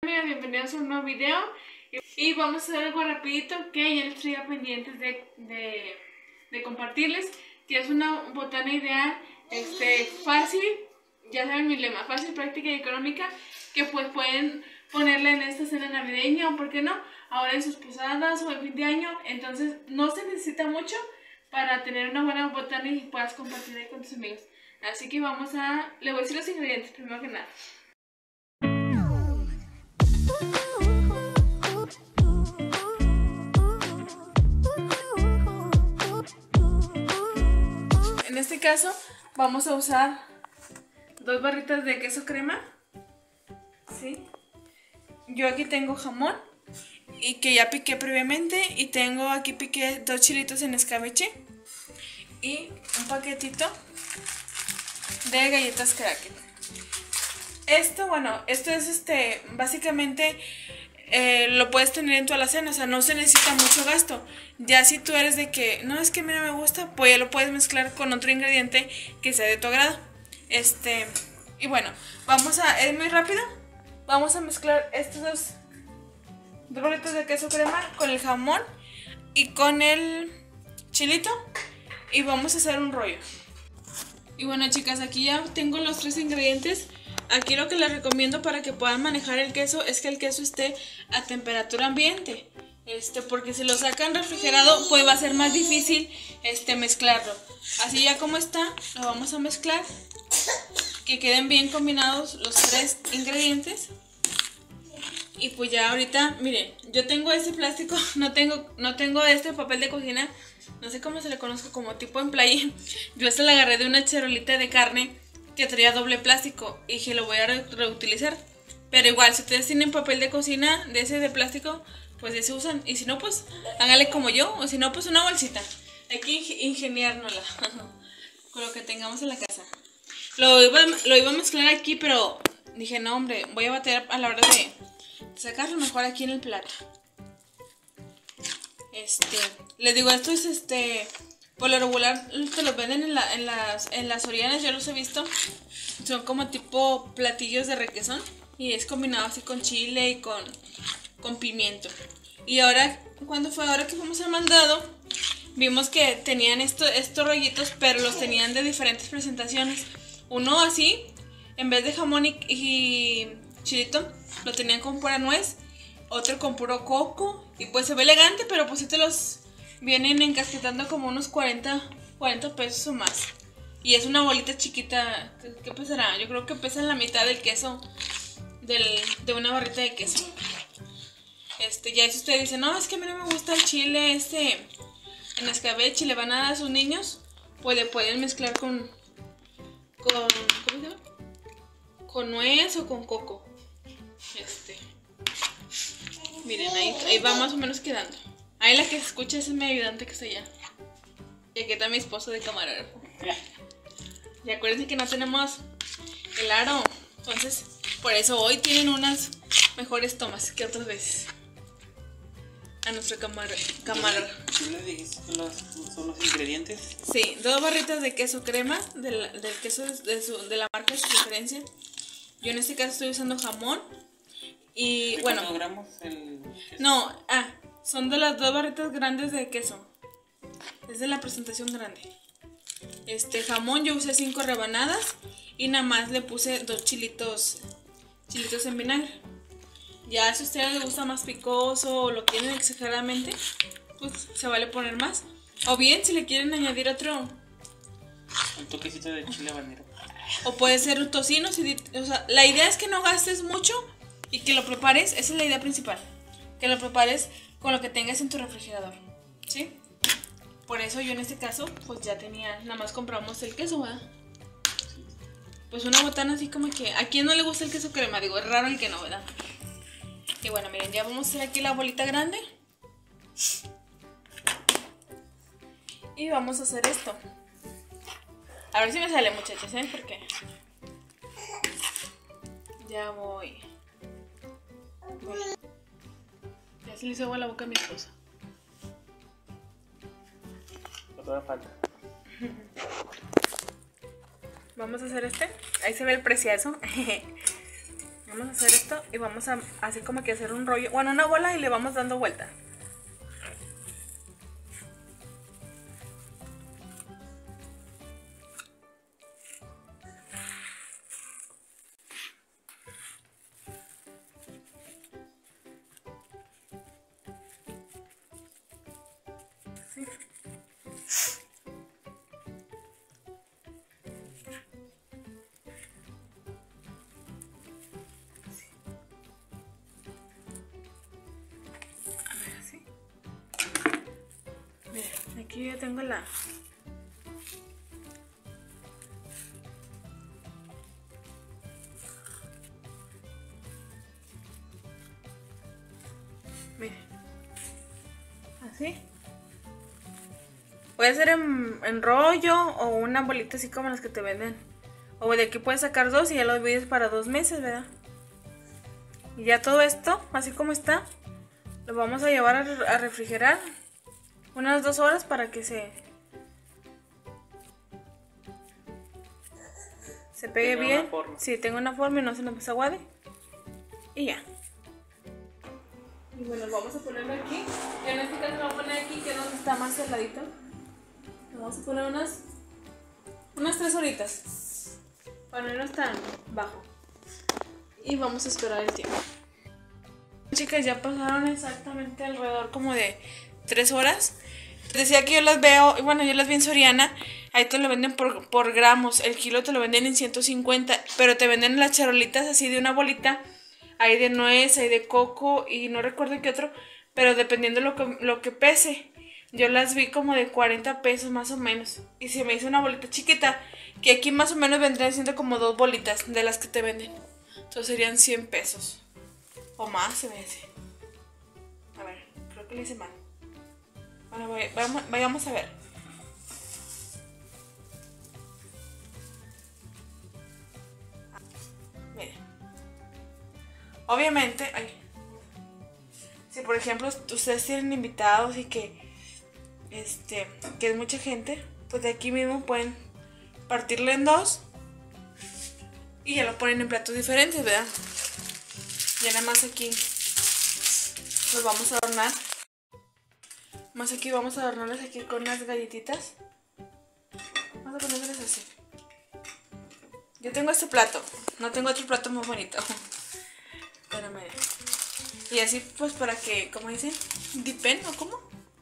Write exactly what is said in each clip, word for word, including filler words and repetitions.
Bienvenidos a un nuevo video y vamos a hacer algo rapidito que ya les traía pendientes de, de, de compartirles, que es una botana ideal, este, fácil, ya saben mi lema, fácil, práctica y económica, que pues pueden ponerla en esta cena navideña o por qué no, ahora en sus posadas o en fin de año. Entonces no se necesita mucho para tener una buena botana y puedas compartir ahí con tus amigos. Así que vamos a, le voy a decir los ingredientes primero que nada. En este caso vamos a usar dos barritas de queso crema, ¿sí? Yo aquí tengo jamón y que ya piqué previamente, y tengo aquí piqué dos chilitos en escabeche y un paquetito de galletas Cracker. Esto, bueno, esto es este, básicamente eh, lo puedes tener en tu alacena, o sea, no se necesita mucho gasto. Ya si tú eres de que, no, es que mira me gusta, pues ya lo puedes mezclar con otro ingrediente que sea de tu agrado. Este, y bueno, vamos a, es muy rápido, vamos a mezclar estos dos, dos bolitas de queso crema con el jamón y con el chilito, y vamos a hacer un rollo. Y bueno, chicas, aquí ya tengo los tres ingredientes. Aquí lo que les recomiendo para que puedan manejar el queso es que el queso esté a temperatura ambiente, este, porque si lo sacan refrigerado pues va a ser más difícil este, mezclarlo. Así ya como está, lo vamos a mezclar, que queden bien combinados los tres ingredientes. Y pues ya ahorita, miren, yo tengo este plástico, no tengo, no tengo este papel de cocina, no sé cómo se le conozca, como tipo en playa. Yo este lo agarré de una charolita de carne que traía doble plástico y que lo voy a re reutilizar. Pero igual, si ustedes tienen papel de cocina de ese de plástico, pues ese usan. Y si no, pues háganle como yo, o si no, pues una bolsita. Hay que ingeniárnosla con lo que tengamos en la casa. Lo iba, lo iba a mezclar aquí, pero dije, no hombre, voy a bater a la hora de sacarlo mejor aquí en el plato. Este, les digo, esto es este, por lo regular te los venden en, la, en, las, en las Sorianas, yo los he visto. Son como tipo platillos de requesón y es combinado así con chile y con, con pimiento. Y ahora, cuando fue ahora que fuimos al mandado, vimos que tenían esto, estos rollitos, pero los tenían de diferentes presentaciones. Uno así, en vez de jamón y, y chilito, lo tenían con pura nuez. Otro con puro coco. Y pues se ve elegante, pero pues si te los vienen encasquetando como unos cuarenta pesos o más. Y es una bolita chiquita. ¿Qué pesará? Yo creo que pesa la mitad del queso del, de una barrita de queso. Este, ya si ustedes dicen, no, es que a mí no me gusta el chile este en escabeche y le van a dar a sus niños, pues le pueden mezclar con con, ¿cómo se llama? Con nuez o con coco. Este, miren, ahí, ahí va más o menos quedando. Ahí la que se escucha es mi ayudante que está allá. Y aquí está mi esposo de camarógrafo. Y acuérdense que no tenemos el aro, entonces por eso hoy tienen unas mejores tomas que otras veces. A nuestro camarógrafo. ¿Tú le dijiste que los, son los ingredientes? Sí, dos barritas de queso crema, del, del queso de, de, su, de la marca de su preferencia. Yo en este caso estoy usando jamón. Y ¿De bueno, cuántos gramos el queso? No, ah, son de las dos barritas grandes de queso. Es de la presentación grande. Este jamón yo usé cinco rebanadas y nada más le puse dos chilitos, chilitos en vinagre. Ya si a ustedes les gusta más picoso o lo quieren exageradamente, pues se vale poner más. O bien si le quieren añadir otro, un toquecito de chile habanero. o puede ser un tocino. Si, o sea, la idea es que no gastes mucho y que lo prepares, esa es la idea principal. Que lo prepares con lo que tengas en tu refrigerador, ¿sí? Por eso yo en este caso, pues ya tenía, nada más compramos el queso, ¿verdad? Pues una botana así como que, ¿a quién no le gusta el queso crema? Digo, es raro el que no, ¿verdad? Y bueno, miren, ya vamos a hacer aquí la bolita grande. Y vamos a hacer esto. A ver si me sale, muchachos, ¿eh? Porque ya voy. Bueno, ya se le hizo agua a la boca a mi esposa. No te da falta. Vamos a hacer este. Ahí se ve el precioso. Vamos a hacer esto y vamos a así como que hacer un rollo, bueno, una bola y le vamos dando vuelta. Sí. Aquí ya tengo la... Miren. Así. Puede ser en, en rollo o una bolita así como las que te venden. O de aquí puedes sacar dos y ya lo divides para dos meses, ¿verdad? Y ya todo esto, así como está, lo vamos a llevar a, a refrigerar unas dos horas para que se... Se pegue Tenga bien. una forma. Sí, tenga una forma y no se nos aguade. Y ya. Y bueno, vamos a ponerlo aquí. Yo en este caso lo voy a poner aquí, que es donde está más heladito. Le vamos a poner unas unas tres horitas para no estar bajo. Y vamos a esperar el tiempo. Chicas, ya pasaron exactamente alrededor como de tres horas. Decía que yo las veo, bueno, yo las vi en Soriana. Ahí te lo venden por, por gramos. El kilo te lo venden en ciento cincuenta. Pero te venden las charolitas así de una bolita. Hay de nuez, hay de coco y no recuerdo qué otro. Pero dependiendo lo que, lo que pese. Yo las vi como de cuarenta pesos más o menos. Y se me hizo una bolita chiquita. Que aquí más o menos vendrían siendo como dos bolitas de las que te venden. Entonces serían cien pesos. O más se me hace. A ver, creo que le hice mal. Bueno, vayamos, vayamos a ver. Miren. Obviamente, ay, si por ejemplo ustedes tienen invitados y que este que es mucha gente, pues de aquí mismo pueden partirle en dos y ya lo ponen en platos diferentes, ¿verdad? Ya nada más aquí los vamos a adornar. Más aquí vamos a adornarles aquí con unas galletitas. Vamos a ponerles así. Yo tengo este plato, no tengo otro plato más bonito. Pero miren. Y así pues para que, como dicen, dipen o cómo.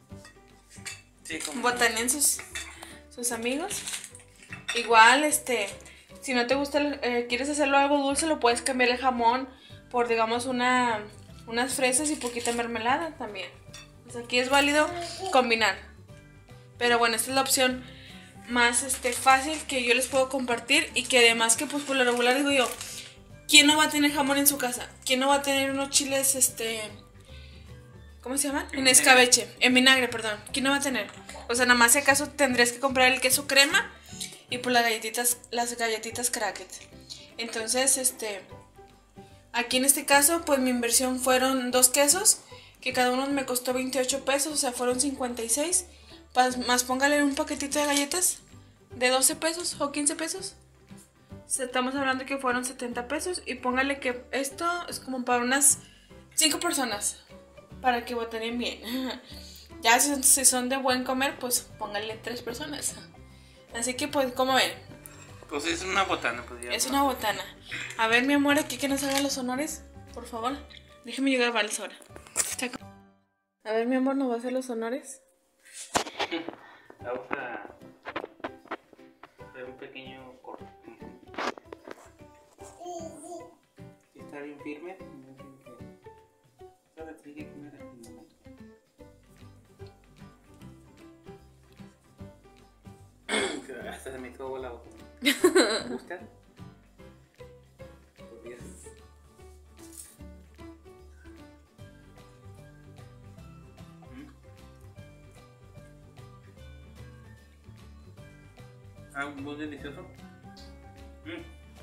Sí, como... Botaneen sus, sus amigos. Igual, este, si no te gusta, eh, quieres hacerlo algo dulce, lo puedes cambiar el jamón por, digamos, una, unas fresas y poquita mermelada también. Pues aquí es válido combinar. Pero bueno, esta es la opción más este, fácil que yo les puedo compartir. Y que además que pues por lo regular digo yo, ¿quién no va a tener jamón en su casa? ¿Quién no va a tener unos chiles, este, ¿cómo se llaman? En escabeche, en vinagre, perdón. ¿Quién no va a tener? O sea, nada más si acaso tendrías que comprar el queso crema y pues las galletitas, las galletitas cracket. Entonces, este, aquí en este caso, pues mi inversión fueron dos quesos, que cada uno me costó veintiocho pesos, o sea, fueron cincuenta y seis. Más póngale un paquetito de galletas de doce pesos o quince pesos. Estamos hablando que fueron setenta pesos. Y póngale que esto es como para unas cinco personas, para que botaneen bien. Ya si, si son de buen comer, pues póngale tres personas. Así que pues, como ven, Pues es una botana, pues ya. es una botana. A ver, mi amor, aquí que nos haga los honores, por favor. Déjeme llegar a grabarles ahora. A ver, mi amor, ¿nos va a hacer los honores? Vamos a hacer un pequeño corte. Está bien firme. Ahora tiene que comer aquí un momento. Hasta se me hizo agua la boca. ¿Te gusta? Podría ser. Ah, muy delicioso. Mm.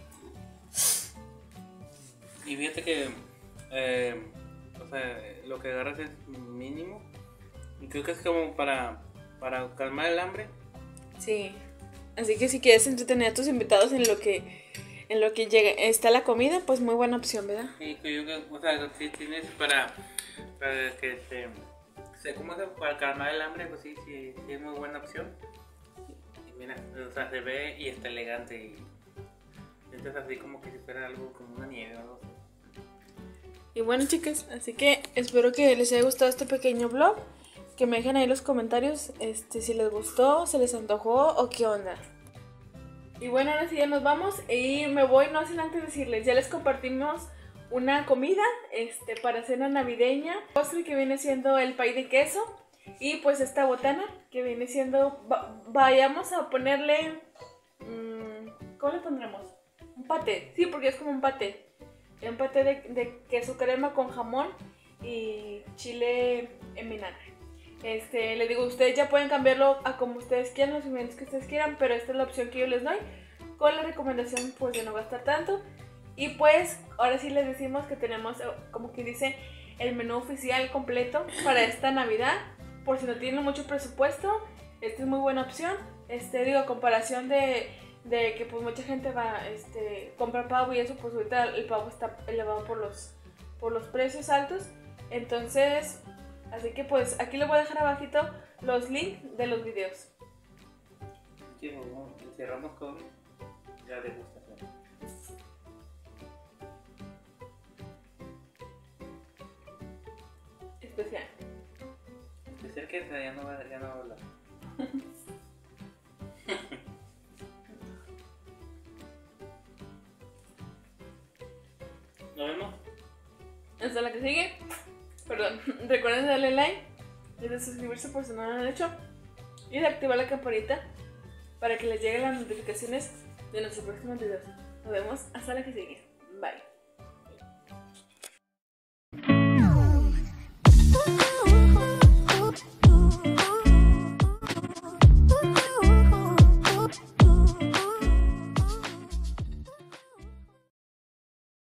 Y fíjate que eh, o sea, lo que agarras es mínimo. Y creo que es como para, para calmar el hambre. Sí. Así que si quieres entretener a tus invitados en lo que en lo que llega, está la comida, pues muy buena opción, ¿verdad? Sí, que yo creo, o sea, si tienes para, para que te, se, ¿cómo se, para calmar el hambre, pues sí, sí, sí es muy buena opción. Y mira, o sea, se ve y está elegante y sientes así como que si fuera algo como una nieve o algo así. Y bueno, chicas, así que espero que les haya gustado este pequeño vlog. Que me dejen ahí en los comentarios este, si les gustó, se les antojó o qué onda. Y bueno, ahora sí ya nos vamos y me voy no sin antes decirles, ya les compartimos una comida este, para cena navideña. Postre que viene siendo el pay de queso y pues esta botana que viene siendo, va, vayamos a ponerle, mmm, ¿cómo le pondremos? Un paté, sí, porque es como un paté. Un paté de, de queso crema con jamón y chile en vinagre. Este, les digo, ustedes ya pueden cambiarlo a como ustedes quieran, los ingredientes que ustedes quieran, pero esta es la opción que yo les doy, con la recomendación pues de no gastar tanto. Y pues ahora sí les decimos que tenemos, como que dice, el menú oficial completo para esta Navidad. Por si no tienen mucho presupuesto, esta es muy buena opción. Este, digo, a comparación de, de que pues mucha gente va, este, compra pavo y eso, pues ahorita el pavo está elevado por los, por los precios altos. Entonces, así que pues aquí les voy a dejar abajito los links de los videos. Sí, bueno, cerramos con la degustación. Especial. Especial que ya no va, ya no va a hablar. Nos vemos. Hasta la que sigue. Perdón, recuerden darle like, de suscribirse por si no lo han hecho y de activar la campanita para que les lleguen las notificaciones de nuestros próximos videos. Nos vemos hasta la que sigue. Bye.